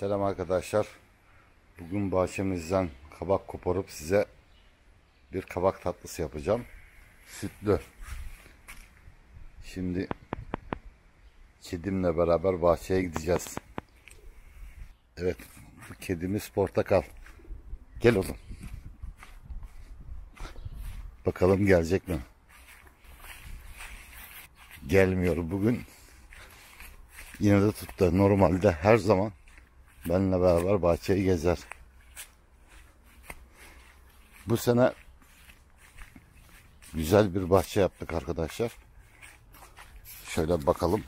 Selam arkadaşlar. Bugün bahçemizden kabak koparıp size bir kabak tatlısı yapacağım. Sütlü. Şimdi kedimle beraber bahçeye gideceğiz. Evet, bu kedimiz Portakal. Gel oğlum. Bakalım gelecek mi? Gelmiyor bugün. Yine de tuttu. Normalde her zaman benimle beraber bahçeyi gezer. Bu sene güzel bir bahçe yaptık arkadaşlar. Şöyle bakalım.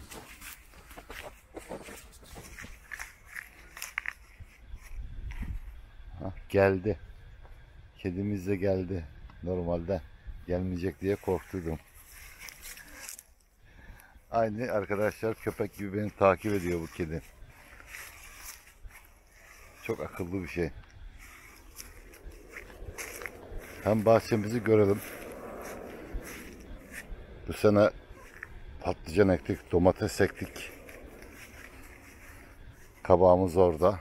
Geldi. Kedimiz de geldi. Normalde gelmeyecek diye korktuydum. Aynı arkadaşlar köpek gibi beni takip ediyor bu kedi. Çok akıllı bir şey. Hem bahçemizi görelim. Bu sene patlıcan ektik, domates ektik. Kabağımız orada.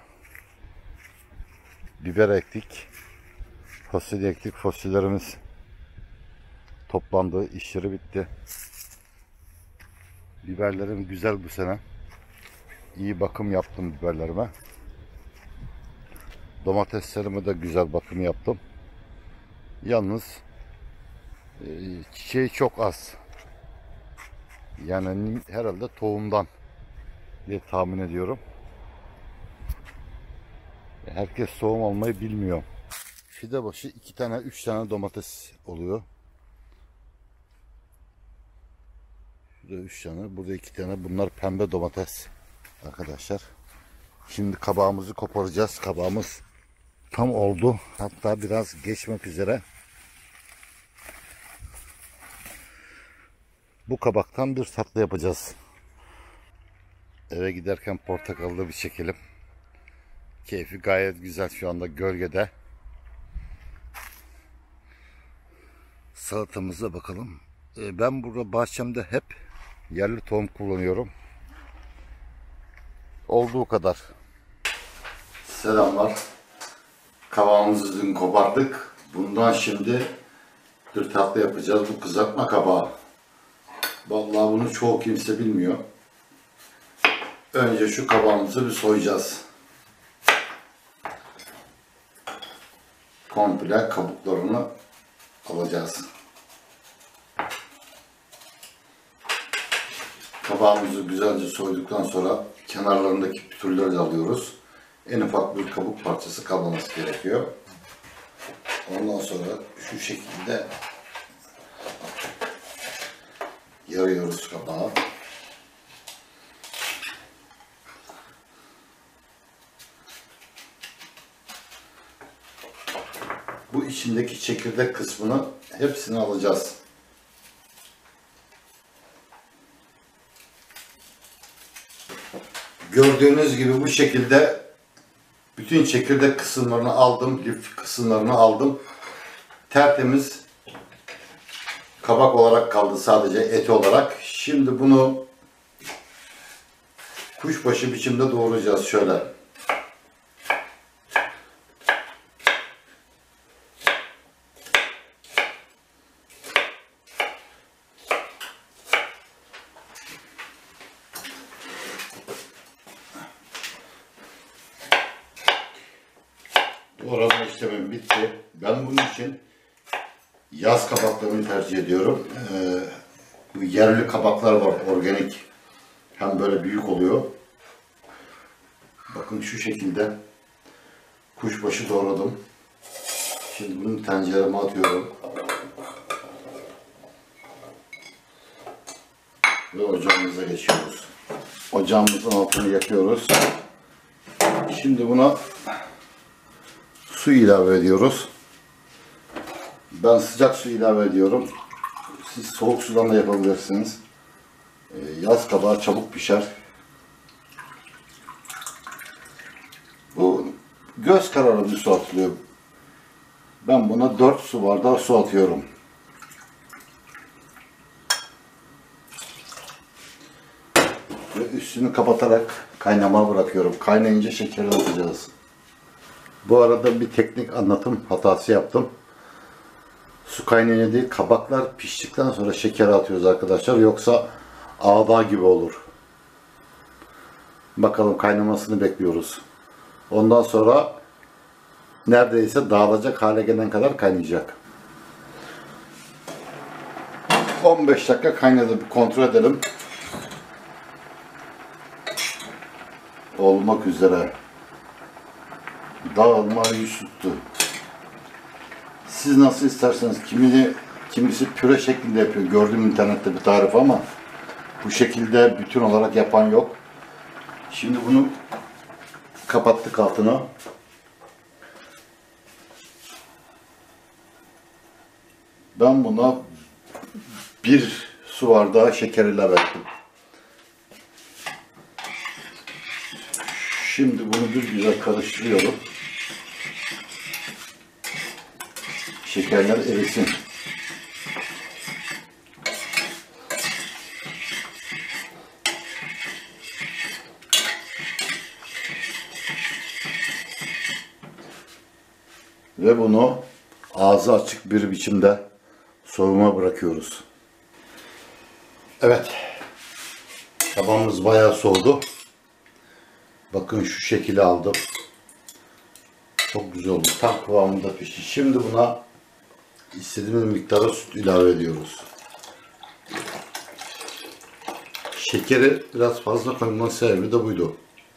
Biber ektik. Fasulye ektik. Fasulyelerimiz toplandı. İşleri bitti. Biberlerim güzel bu sene. İyi bakım yaptım biberlerime. Domateslerime de güzel bakım yaptım. Yalnız çiçeği çok az. Yani herhalde tohumdan diye tahmin ediyorum. Herkes tohum almayı bilmiyor. Fide başı 2 tane 3 tane domates oluyor. Burada 3 tane, burada 2 tane. Bunlar pembe domates arkadaşlar. Şimdi kabağımızı koparacağız. Kabağımız tam oldu. Hatta biraz geçmek üzere. Bu kabaktan bir tatlı yapacağız. Eve giderken portakallı bir çekelim. Keyfi gayet güzel şu anda gölgede. Salatamıza bakalım. Ben burada bahçemde hep yerli tohum kullanıyorum. Olduğu kadar. Selamlar. Kabağımızı dün kopardık. Bundan şimdi bir tatlı yapacağız. Bu kızartma kabağı. Vallahi bunu çoğu kimse bilmiyor. Önce şu kabağımızı bir soyacağız. Komple kabuklarını alacağız. Kabağımızı güzelce soyduktan sonra kenarlarındaki pütürleri de alıyoruz. En ufak bir kabuk parçası kalmaması gerekiyor. Ondan sonra şu şekilde yarıyoruz kabağı. Bu içindeki çekirdek kısmını hepsini alacağız. Gördüğünüz gibi bu şekilde bütün çekirdek kısımlarını aldım, lif kısımlarını aldım. Tertemiz kabak olarak kaldı sadece et olarak. Şimdi bunu kuşbaşı biçimde doğrayacağız şöyle. Doğrama işlemim bitti. Ben bunun için yaz kabaklarını tercih ediyorum. Bu yerli kabaklar var, organik. Hem böyle büyük oluyor. Bakın şu şekilde kuşbaşı doğradım. Şimdi bunu tencereme atıyorum. Ve ocağımıza geçiyoruz. Ocağımızın altını yakıyoruz. Şimdi buna su ilave ediyoruz. Ben sıcak su ilave ediyorum. Siz soğuk sudan da yapabilirsiniz. Yaz kabağı çabuk pişer. Bu göz kararı bir su atılıyor. Ben buna 4 su bardağı su atıyorum. Ve üstüne üstünü kapatarak kaynamaya bırakıyorum. Kaynayınca şekerini atacağız. Bu arada bir teknik anlatım hatası yaptım. Su kaynayınca değil, kabaklar piştikten sonra şekeri atıyoruz arkadaşlar. Yoksa ağda gibi olur. Bakalım, kaynamasını bekliyoruz. Ondan sonra neredeyse dağılacak hale gelene kadar kaynayacak. 15 dakika kaynadı. Bir kontrol edelim. Olmak üzere. Dağılma yüz tuttu. Siz nasıl isterseniz, kimisi püre şeklinde yapıyor. Gördüm internette bir tarif ama bu şekilde bütün olarak yapan yok. Şimdi bunu kapattık altına. Ben buna bir su bardağı şeker ilave ettim. Şimdi bunu bir güzel karıştırıyorum. Şekerler erisin. Ve bunu ağzı açık bir biçimde soğumaya bırakıyoruz. Evet. Kabağımız bayağı soğudu. Bakın şu şekilde aldım. Çok güzel oldu. Tam kıvamında pişti. Şimdi buna istediğimiz miktarda süt ilave ediyoruz. Şekeri biraz fazla koymanın sebebi de buydu.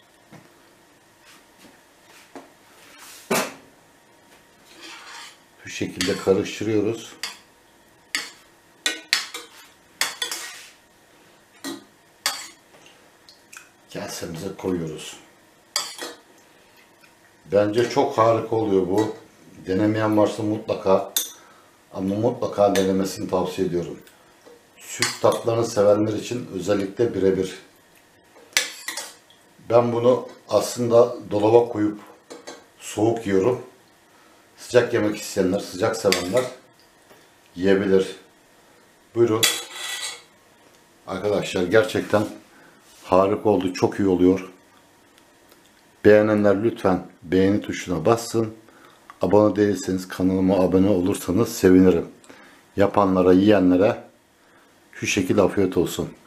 Bu şekilde karıştırıyoruz. Kasemize koyuyoruz. Bence çok harika oluyor bu. Denemeyen varsa mutlaka, ama mutlaka denemesini tavsiye ediyorum. Süt tatlarını sevenler için özellikle birebir. Ben bunu aslında dolaba koyup soğuk yiyorum. Sıcak yemek isteyenler, sıcak sevenler yiyebilir. Buyurun. Arkadaşlar gerçekten harika oldu. Çok iyi oluyor. Beğenenler lütfen beğeni tuşuna bassın. Abone değilseniz kanalıma abone olursanız sevinirim. Yapanlara, yiyenlere şu şekilde afiyet olsun.